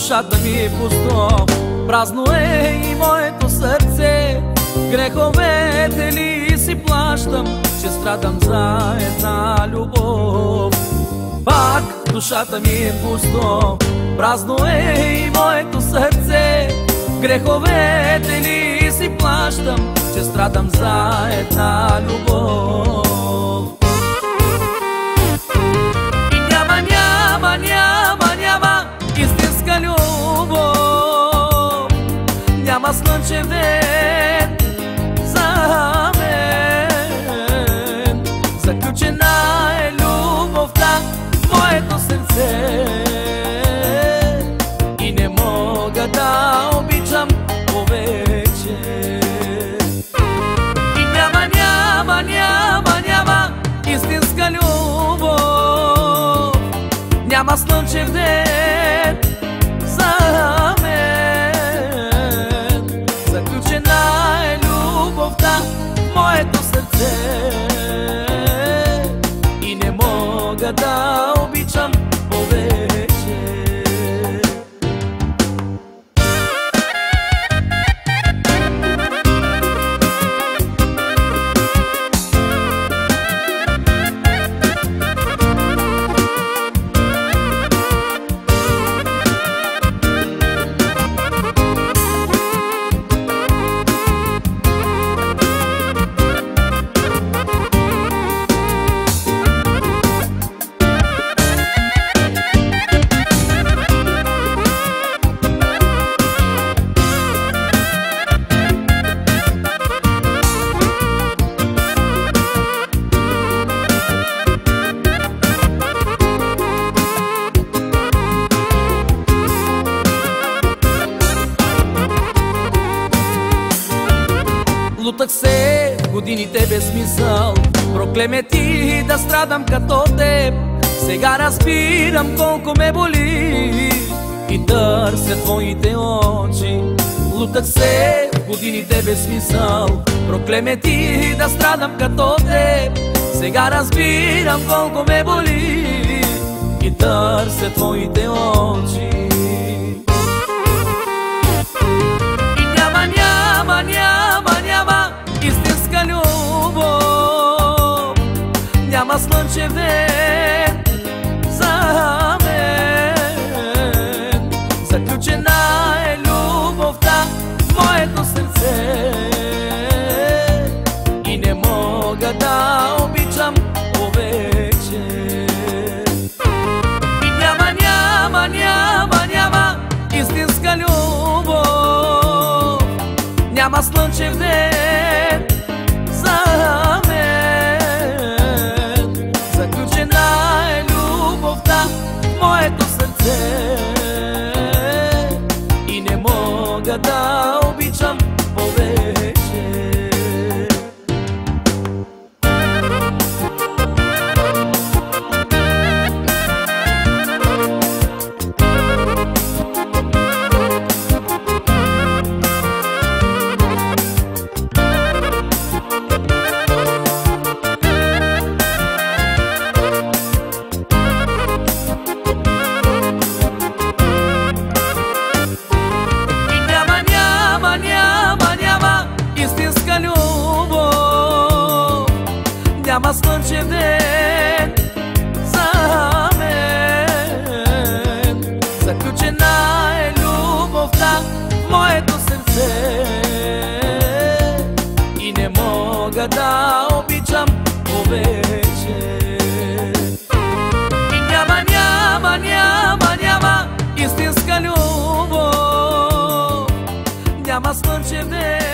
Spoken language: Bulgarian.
душата ми е пусто, празно е и моето сърце. Греховете ли си плащам, че страдам за една любов. Пак душата ми е пусто, празно е и моето сърце. Греховете ли си плащам, че страдам за една любов. И няма истинска любов. Няма слънчев ден за мен. Заключена е любовта в моето сърце и не мога да обичам повече. И няма истинска любов. Няма слънчев ден за мен. Заключена е любовта в моето сърце и не мога да обичам повече. Лутах се годините без смисъл, проклеме ти да страдам като теб. Сега разбирам колко ме боли и търся твоите очи. Лутах се годините без смисъл, проклеме ти да страдам като теб. Сега разбирам колко ме боли и търся твоите очи. Няма истинска любов. Няма слънчев ден за мен. Заключена е любовта в моето сърце и не мога да обичам повече. И няма истинска любов. Няма слънчев ден за мен. Заключена е любовта в моето сърце и не мога да обичам повече. Няма слънчев ден за мен. Заключена е любовта в моето сърце и не мога да обичам повече. И няма истинска любов. Няма слънчев ден